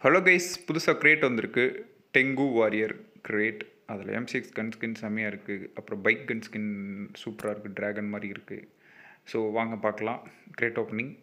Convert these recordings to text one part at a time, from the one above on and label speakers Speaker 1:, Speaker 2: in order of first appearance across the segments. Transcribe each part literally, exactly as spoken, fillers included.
Speaker 1: Hello guys, புதுசாக crate வந்திருக்கு. Tengu warrior crate. அதில் எம் சிக்ஸ் கன் ஸ்கின் செம்மையாக இருக்குது. அப்புறம் பைக் கன் ஸ்கின் சூப்பராக இருக்குது, ட்ராகன் மாதிரி இருக்குது. ஸோ வாங்க பார்க்கலாம் கிரேட் ஓப்பனிங்.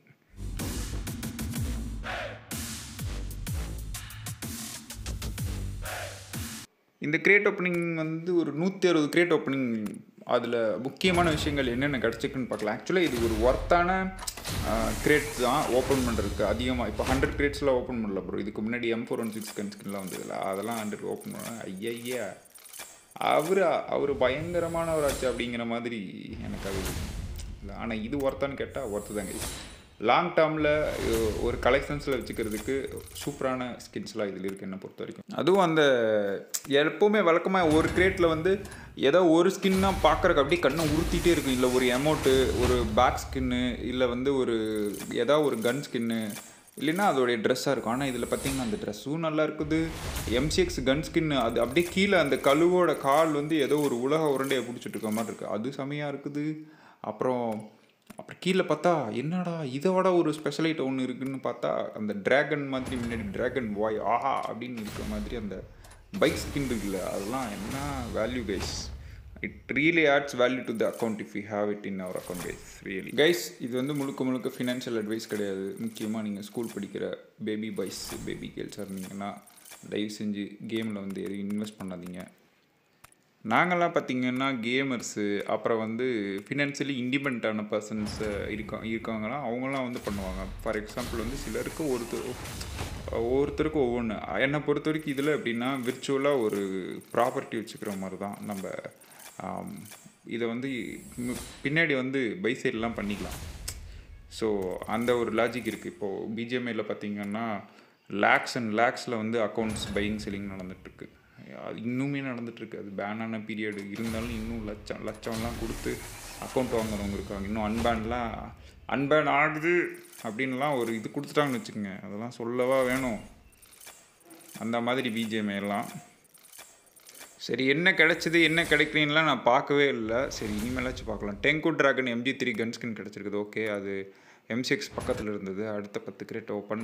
Speaker 1: இந்த கிரேட் ஓப்பனிங் வந்து ஒரு நூற்றி அறுபது கிரேட் ஓப்பனிங். அதில் முக்கியமான விஷயங்கள் என்னென்ன கிடச்சிக்குன்னு பார்க்கலாம். ஆக்சுவலாக இது ஒரு ஒர்த்தான கிரேட்ஸ் தான் ஓப்பன் பண்ணுறதுக்கு அதிகமாக. இப்போ ஹண்ட்ரட் கிரேட்ஸ்லாம் ஓப்பன் பண்ணல ப்ரோ. இதுக்கு முன்னாடி M four one six gun ஸ்கின்லாம் வந்ததில்ல, அதெல்லாம் ஹண்ட்ரட் ஓப்பன் பண்ண ஐயா அவர் அவர் பயங்கரமானவராச்சு அப்படிங்கிற மாதிரி எனக்கு அது இல்லை. ஆனால் இது ஒர்த்தான்னு கேட்டால் ஒர்த்து தாங்க. லாங் டேர்மில் ஒரு கலெக்ஷன்ஸில் வச்சுக்கிறதுக்கு சூப்பரான ஸ்கின்ஸ்லாம் இதில் இருக்குது என்னை பொறுத்த வரைக்கும். அதுவும் அந்த எப்போவுமே வழக்கமாக ஒரு கிரேட்டில் வந்து ஏதோ ஒரு ஸ்கின்னா பார்க்குறக்கு அப்படியே கண்ணை உறுத்திட்டே இருக்கும். இல்லை ஒரு எமௌண்ட்டு, ஒரு பேக் ஸ்கின்னு, இல்லை வந்து ஒரு ஏதாவது ஒரு கன் ஸ்கின்னு, இல்லைன்னா அதோடைய ட்ரெஸ்ஸாக இருக்கும். ஆனால் இதில் பார்த்திங்கன்னா அந்த ட்ரெஸ்ஸும் நல்லா இருக்குது. எம்சிஎக்ஸ் கன் ஸ்கின்னு அது அப்படியே கீழே அந்த கழுவோட கால் வந்து ஏதோ ஒரு உலக உருண்டையை பிடிச்சிட்டு இருக்க மாதிரி இருக்குது. அது செமையாக இருக்குது. அப்புறம் அப்புறம் கீழே பார்த்தா என்னடா இதை விட ஒரு ஸ்பெஷல் ஐட்டம் ஒன்று இருக்குதுன்னு பார்த்தா அந்த ட்ராகன் மாதிரி முன்னாடி ட்ராகன் வாய் ஆஹா அப்படின்னு இருக்கிற மாதிரி அந்த பைக் ஸ்கின் இருக்குல்ல, அதெல்லாம் என்ன value guys. It really adds value to the account if you have it in our account guys. Really guys, இது வந்து முழுக்க முழுக்க ஃபினான்ஷியல் அட்வைஸ் கிடையாது. முக்கியமாக நீங்கள் ஸ்கூல் படிக்கிற பேபி பாய்ஸ் பேபி கேர்ள்ஸாக இருந்தீங்கன்னா தயவு செஞ்சு கேமில் வந்து எதுவும் இன்வெஸ்ட் பண்ணாதீங்க. நாங்கள்லாம் பார்த்திங்கன்னா கேமர்ஸு, அப்புறம் வந்து ஃபினான்ஷியலி இண்டிபெண்ட்டான பர்சன்ஸ் இருக்கா இருக்காங்களாம் அவங்களாம் வந்து பண்ணுவாங்க. ஃபார் எக்ஸாம்பிள் வந்து சிலருக்கு ஒருத்தர் ஒவ்வொருத்தருக்கும் ஒவ்வொன்று. என்னை பொறுத்த வரைக்கும் இதில் எப்படின்னா விர்ச்சுவலாக ஒரு ப்ராப்பர்ட்டி வச்சுக்கிற மாதிரி தான். நம்ம இதை வந்து பின்னாடி வந்து பை சைட்லாம் பண்ணிக்கலாம். ஸோ அந்த ஒரு லாஜிக் இருக்குது. இப்போது பிஜிஎம்ஐயில் பார்த்திங்கன்னா லேக்ஸ் அண்ட் லேக்ஸில் வந்து அக்கௌண்ட்ஸ் பையிங் செல்லிங் நடந்துகிட்ருக்கு. அது இன்னுமே நடந்துகிட்ருக்கு. அது பேனான பீரியடு இருந்தாலும் இன்னும் லட்சம் லட்சம்லாம் கொடுத்து அக்கௌண்ட் வாங்குறவங்க இருக்காங்க. இன்னும் அன்பேன்லாம் அன்பேன் ஆகுது அப்படின்லாம் ஒரு இது கொடுத்துட்டாங்கன்னு வச்சுக்கோங்க. அதெல்லாம் சொல்லவா வேணும். அந்த மாதிரி பிஜிஎம்ஐ எல்லாம் சரி என்ன கிடச்சிது என்ன கிடைக்கிறீங்கலாம் நான் பார்க்கவே இல்லை. சரி இனிமேலாச்சும் பார்க்கலாம். Tengu dragon MG three gun skin கிடச்சிருக்குது. ஓகே, அது எம் சிக்ஸ் பக்கத்தில் இருந்தது. அடுத்த பத்து கிரேட் ஓப்பன்.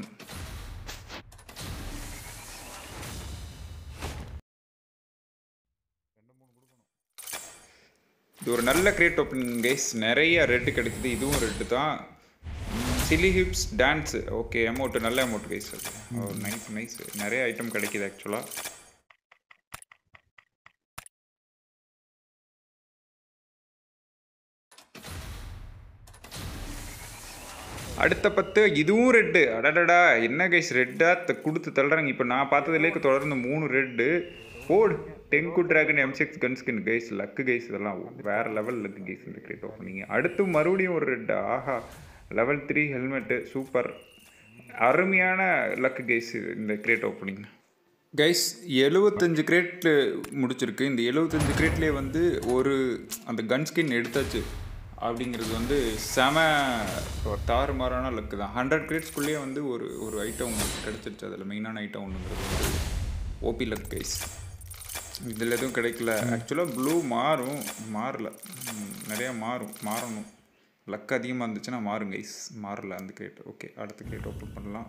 Speaker 1: இது ஒரு நல்ல கிரேட் ஓப்பனிங் கைஸ். நிறைய ரெட்டு கிடைக்குது. இதுவும் ரெட்டு தான். Silly hips dance okay, amount நல்ல அமௌண்ட் கைஸ். அது நைஸ் நைஸ். நிறைய ஐட்டம் கிடைக்கிது ஆக்சுவலாக. அடுத்த பத்து இதுவும் ரெட்டு. அடடடா என்ன கைஸ் ரெட்டாக கொடுத்து தள்ளுறாங்க. இப்போ நான் பார்த்ததுலேயே தொடர்ந்து மூணு ரெட்டு. போடு Tengu dragon M six gun skin guys. Luck guys, இதெல்லாம் வேறு லெவல் லக்கு கைஸ் இந்த கிரேட் ஓப்பனிங். அடுத்து மறுபடியும் ஒரு ரெட்டு. ஆஹா, லெவல் த்ரீ ஹெல்மெட்டு சூப்பர். அருமையான லக்கு கைஸ் இந்த கிரேட் ஓப்பனிங் கைஸ். எழுபத்தஞ்சு கிரேட்டு முடிச்சிருக்கு. இந்த எழுபத்தஞ்சு கிரேட்லேயே வந்து ஒரு அந்த கன் ஸ்கின் எடுத்தாச்சு அப்படிங்கிறது வந்து செம தாறுமாறான லக்கு தான். ஹண்ட்ரட் கிரேட்ஸ்குள்ளேயே வந்து ஒரு ஒரு ஐட்டம் உங்களுக்கு கிடச்சிருச்சு. அதில் மெயினான ஐட்டம் ஒன்றுங்கிறது வந்து ஓபி லக் கைஸ். இதில் எதுவும் கிடைக்கல. ஆக்சுவலாக ப்ளூ மாறும், மாறல, நிறையா மாறும், மாறணும். லக் அதிகமாக இருந்துச்சுன்னா மாறும் கைஸ். மாறல அந்த கிரேட். ஓகே, அடுத்த கிரேட் ஓப்பன் பண்ணலாம்.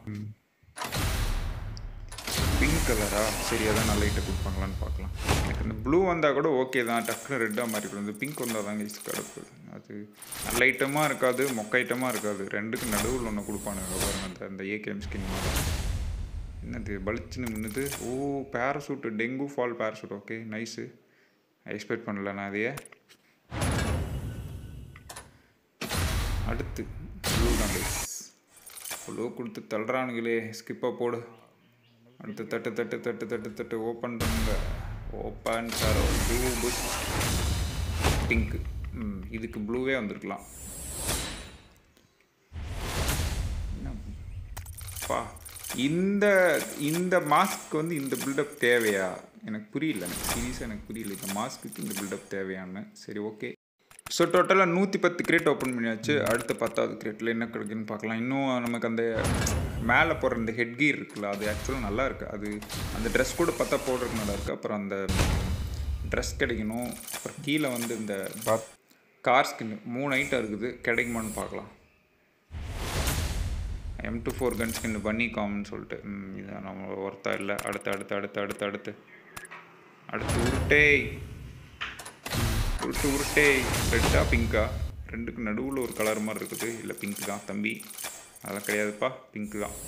Speaker 1: பிங்க் கலரா? சரி, அதான் நல்ல ஐட்டம் கொடுப்பாங்களான்னு பார்க்கலாம். எனக்கு இந்த ப்ளூ வந்தால் கூட ஓகே தான். டக்குனு ரெட்டாக மாறிடும். இந்த பிங்க் வந்தால் தான் கைஸ் கிடப்பு. அது நல்ல ஐட்டமாக இருக்காது, மொக்க ஐட்டமாக இருக்காது. ரெண்டுக்கு நடுவில் ஒன்று கொடுப்பானுங்க பாருங்க. அந்த அந்த ஏகேஎம் ஸ்கின் மாதிரி என்னது பளிச்சுன்னு மின்னுது. ஓ, parachute Tengu fall parachute. Okay nice. Expect பண்ணல நான் அதையே. அடுத்து ப்ளூ தான் கைஸ். ப்ளூ கொடுத்து தள்ளுறானுங்களே. ஸ்கிப்பாக போடு. அடுத்து தட்டு தட்டு தட்டு தட்டு தட்டு ஓப்பன் பண்ணுங்க. Open sir blue push pink. ம் இதுக்கு ப்ளூவே வந்திருக்கலாம். என்னப்பா இந்த இந்த மாஸ்க்கு வந்து இந்த பில்டப் தேவையா? எனக்கு புரியல. எனக்கு சீரியஸாக எனக்கு புரியல இந்த மாஸ்க்கு இந்த பில்டப் தேவையான்னு. சரி ஓகே. ஸோ டோட்டலாக நூற்றி பத்து கிரேட் ஓப்பன் பண்ணியாச்சு. அடுத்த பத்தாவது கிரேட்டில் என்ன கிடைக்குன்னு பார்க்கலாம். இன்னும் நமக்கு அந்த மேலே போடுற இந்த ஹெட் கீர் இருக்குல்ல, அது ஆக்சுவலாக நல்லா இருக்குது. அது அந்த ட்ரெஸ் கூட பார்த்தா போடுறதுக்கு நல்லா இருக்குது. அப்புறம் அந்த ட்ரெஸ் கிடைக்கணும். அப்புறம் கீழே வந்து இந்த கார் ஸ்கின் மூணு ஐட்டம் இருக்குது. கிடைக்குமான்னு பார்க்கலாம். M two four gun skin பண்ணிக்காமன்னு சொல்லிட்டு இதான் நம்ம ஒர்த்தா இல்லை. அடுத்து அடுத்து அடுத்து அடுத்து அடுத்து அடுத்து உருட்டே உருட்டு உருட்டே. ரெட்டா பிங்க்கா? ரெண்டுக்கு நடுவில் ஒரு கலர் மாதிரி இருக்குது. இல்லை பிங்க் தான் தம்பி, அதெல்லாம் கிடையாதுப்பா, பிங்க் தான்.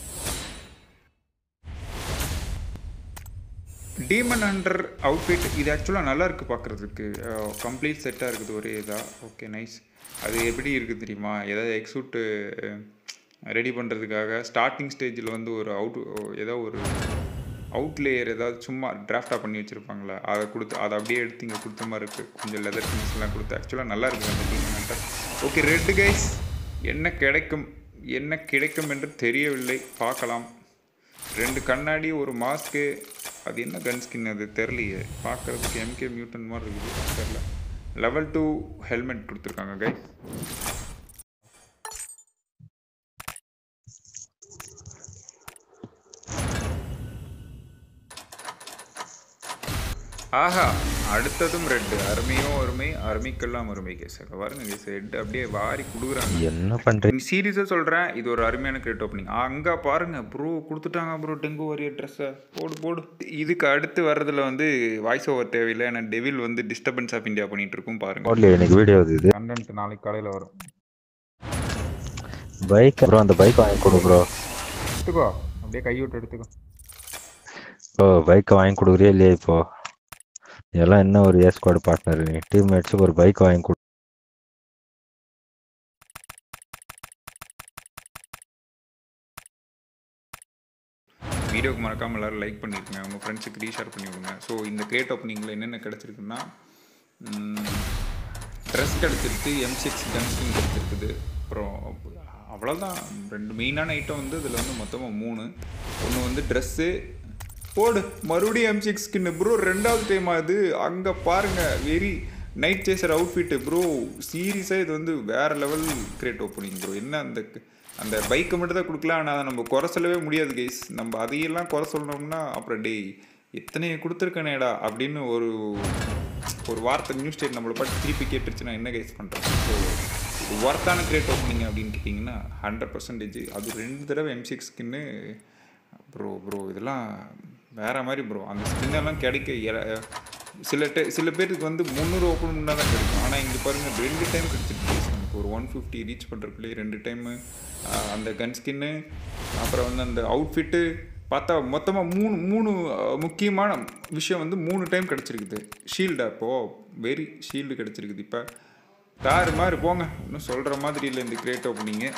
Speaker 1: டீமன் ஹண்டர் அவுட்ஃபிட் இது ஆக்சுவலாக நல்லா இருக்குது பார்க்குறதுக்கு. கம்ப்ளீட் செட்டாக இருக்குது ஒரே இதாக. Okay nice. அது எப்படி இருக்குது தெரியுமா? ஏதாவது எக்ஸூட்டு ரெடி பண்ணுறதுக்காக ஸ்டார்டிங் ஸ்டேஜில் வந்து ஒரு அவுட் ஏதோ ஒரு அவுட் லேயர் ஏதாவது சும்மா டிராஃப்டாக பண்ணி வச்சுருப்பாங்களே, அதை கொடுத்து அதை அப்படியே எடுத்து இங்கே கொடுத்த மாதிரி இருக்குது. கொஞ்சம் லெதர் திங்ஸ்லாம் கொடுத்து ஆக்சுவலாக நல்லா இருக்குது அந்த demon hunter. Okay red guys, என்ன கிடைக்கும் என்ன கிடைக்கும் என்று தெரியவில்லை, பார்க்கலாம். ரெண்டு கண்ணாடி, ஒரு மாஸ்க்கு. அது என்ன கன் ஸ்கின் அது தெரியலையே, பார்க்குறதுக்கு எம்கே மியூட்டன் மாதிரி இருக்குது, தெரில. லெவல் டூ ஹெல்மெட் கொடுத்துருக்காங்க கைஸ். ஆஹா, அடுத்ததும் ரெட்டு. அருமையோ அருமை, அருமைக்கெல்லாம் அருமை கேஸ். பாருங்க கேஸ், ரெட்டு அப்படியே வாரி கொடுக்குறாங்க.
Speaker 2: என்ன பண்ணுறேன்
Speaker 1: சீரியஸாக சொல்கிறேன், இது ஒரு அருமையான கிரேட் ஓப்பனிங். அங்கே பாருங்க ப்ரோ, கொடுத்துட்டாங்க ப்ரோ டெங்கு வாரியர் ட்ரெஸ்ஸை. போடு போடு. இதுக்கு அடுத்து வர்றதுல வந்து வாய்ஸ் ஓவர் தேவையில்லை, ஏன்னா டெவில் வந்து டிஸ்டர்பன்ஸ் ஆஃப் இந்தியா பண்ணிட்டு இருக்கும் பாருங்க.
Speaker 2: எனக்கு வீடியோ இது
Speaker 1: கண்டென்ட் நாளைக்கு காலையில் வரும்.
Speaker 2: பைக் ப்ரோ, அந்த பைக் வாங்கி கொடு ப்ரோ.
Speaker 1: எடுத்துக்கோ, அப்படியே கைவிட்டு எடுத்துக்கோ.
Speaker 2: ஓ பைக்கை வாங்கி கொடுக்குறியா இல்லையா? இப்போ இதெல்லாம் என்ன ஒரு ஏ ஸ்குவாட் பார்ட்னர், நீ டீம்மேட்ஸுக்கு ஒரு பைக் வாங்கி கொடு.
Speaker 1: வீடியோக்கு மறக்காமல் எல்லோரும் லைக் பண்ணியிருக்கேன், உங்கள் ஃப்ரெண்ட்ஸுக்கு ரீஷேர் பண்ணி விடுங்க. ஸோ இந்த கிரேட் ஓப்பனிங்கில் என்னென்ன கிடச்சிருக்குன்னா, ட்ரெஸ் கிடச்சிருக்கு, எம் சிக்ஸ் கன்ஸ்கின் கிடச்சிருக்குது. அப்புறம் அவ்வளோதான். ரெண்டு மெயினான ஐட்டம் வந்து இதில் வந்து மொத்தமாக மூணு. ஒன்று வந்து ட்ரெஸ்ஸு போடு, மறுபடியும் எம் சிக்ஸ் ஸ்கின்னு ப்ரோ, ரெண்டாவது டைம் ஆகுது. அங்கே பாருங்கள், very night chaser outfit bro. சீரியஸாக இது வந்து வேறு லெவல் கிரேட் ஓப்பனிங் ப்ரோ. என்ன அந்த அந்த பைக்கை மட்டும் தான் கொடுக்கலாம், ஆனால் அதை நம்ம குறை சொல்லவே முடியாது கைஸ். நம்ம அதையெல்லாம் குறை சொல்லணும்னா அப்புறம் டே எத்தனையை கொடுத்துருக்கனேடா அப்படின்னு ஒரு ஒரு வார்த்தை நியூஸ்டேட் நம்மளை பார்த்து திருப்பி கேட்டுருச்சுன்னா என்ன கைஸ் பண்ணுறோம். ஸோ இது ஒர்த்தான கிரேட் ஓப்பனிங் அப்படின்னு கேட்டிங்கன்னா ஹண்ட்ரட் பர்சன்டேஜ். அது ரெண்டு தடவை M six skin bro bro இதெல்லாம் வேறு மாதிரி ப்ரோ. அந்த ஸ்கின்னெல்லாம் கிடைக்க சில டை சில பேருக்கு வந்து முந்நூறு ஓப்பன் பண்ணால் தான் கிடைக்கும். ஆனால் இங்கே பாருங்கள், ரெண்டு டைம் கிடச்சிருக்கு நமக்கு. ஒரு ஒன் ஃபிஃப்டி ரீச் பண்ணுறதுக்குள்ளே ரெண்டு டைமு அந்த கன் ஸ்கின்னு, அப்புறம் வந்து அந்த அவுட்ஃபிட்டு பார்த்தா மொத்தமாக மூணு மூணு முக்கியமான விஷயம் வந்து மூணு டைம் கிடச்சிருக்குது. ஷீல்டு அப்போது வெரி ஷீல்டு கிடச்சிருக்குது. இப்போ தாறு மாதிரி போங்க, இன்னும் சொல்கிற மாதிரி இல்லை இந்த கிரேட் ஓப்பனிங்கு.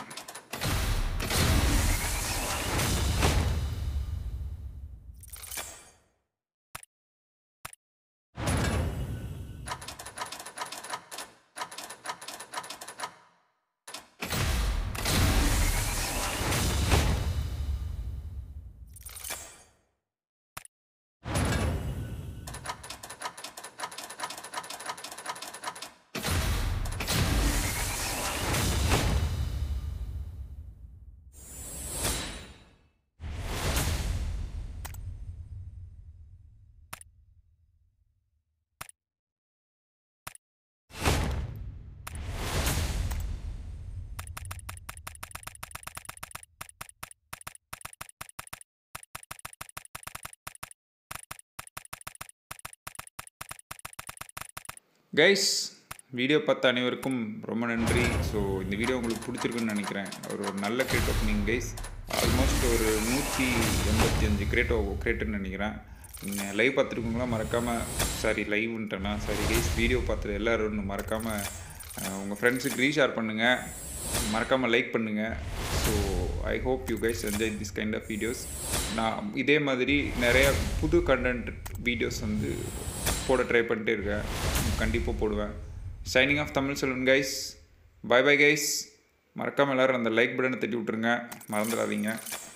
Speaker 1: கைஸ், வீடியோ பார்த்த அனைவருக்கும் ரொம்ப நன்றி. ஸோ இந்த வீடியோ உங்களுக்கு பிடிச்சிருக்குன்னு நினைக்கிறேன். ஒரு ஒரு நல்ல கிரேட் ஓப்பனிங் கைஸ். ஆல்மோஸ்ட் ஒரு நூற்றி எண்பத்தி அஞ்சு கிரேட்டோ கிரேட்டுன்னு நினைக்கிறேன். நீங்கள் லைவ் பார்த்துருக்கீங்களா மறக்காமல், சாரி லைவ்ன்ட்டேன்னா சாரி கைஸ், வீடியோ பார்த்துட்டு எல்லோரும் மறக்காமல் உங்கள் ஃப்ரெண்ட்ஸுக்கு ரீஷேர் பண்ணுங்கள், மறக்காமல் லைக் பண்ணுங்கள். So I hope you guys enjoy this kind of videos. நான் இதே மாதிரி நிறைய புது கண்டென்ட் வீடியோஸ் வந்து போட ட்ரை பண்ணிட்டே இருக்கேன், கண்டிப்பாக போடுவேன். Signing off Tamil Selvan guys, bye bye guys. மறக்காமல் எல்லோரும் அந்த லைக் பட்டனை தட்டி விட்ருங்க, மறந்துடாதீங்க.